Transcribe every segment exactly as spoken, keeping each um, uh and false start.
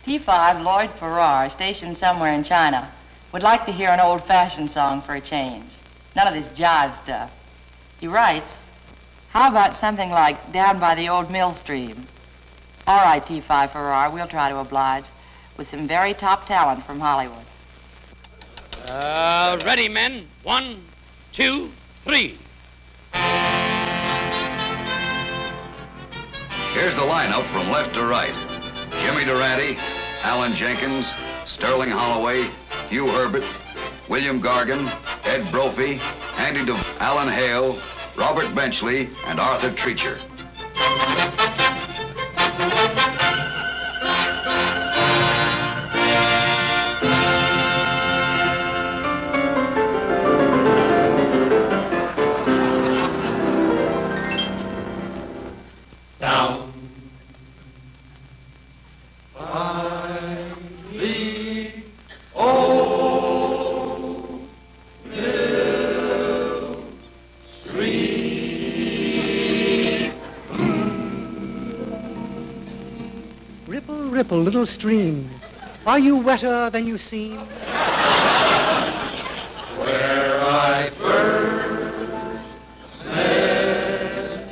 P five Lloyd Farrar, stationed somewhere in China, would like to hear an old-fashioned song for a change. None of this jive stuff. He writes, how about something like Down by the Old Mill Stream? All right, P five Farrar, we'll try to oblige with some very top talent from Hollywood. Uh, ready, men. One, two, three. Here's the lineup from left to right. Jimmy Durante, Alan Jenkins, Sterling Holloway, Hugh Herbert, William Gargan, Ed Brophy, Andy Devine, Alan Hale, Robert Benchley, and Arthur Treacher. Down by the old mill stream. Ripple, ripple, little stream, are you wetter than you seem? Where I first met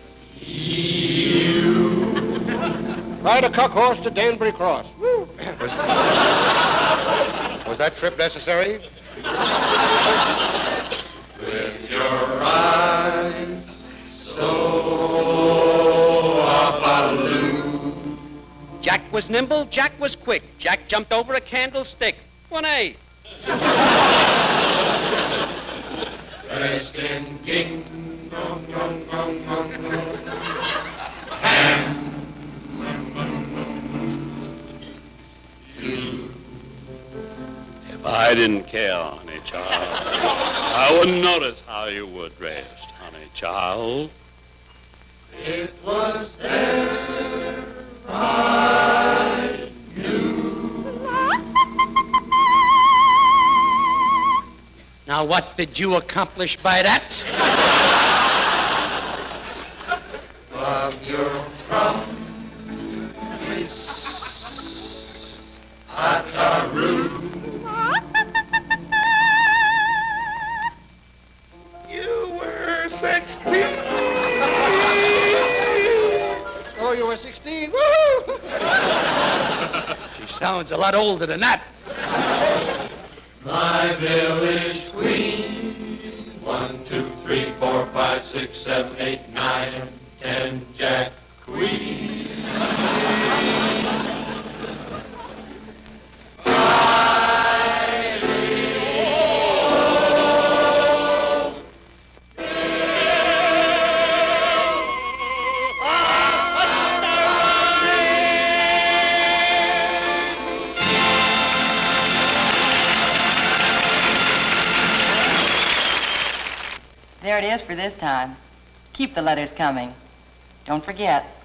you. Ride a cock horse to Dalebury Cross. Woo. Was, was that trip necessary? With your eyes so up-a-loo. Jack was nimble, Jack was quick. Jack jumped over a candlestick. One A. Dressed in gingham, gum, gum, gum, gum. Ham. If I didn't care, honey child, I wouldn't notice how you were dressed, honey child. It was there I knew. Now, what did you accomplish by that? From your promise at our room. You were sixteen. Oh, you were sixteen. Woo! She sounds a lot older than that. My village queen. One, two, three, four, five, six, seven, eight, nine, ten, Jack Queen. There it is for this time. Keep the letters coming. Don't forget,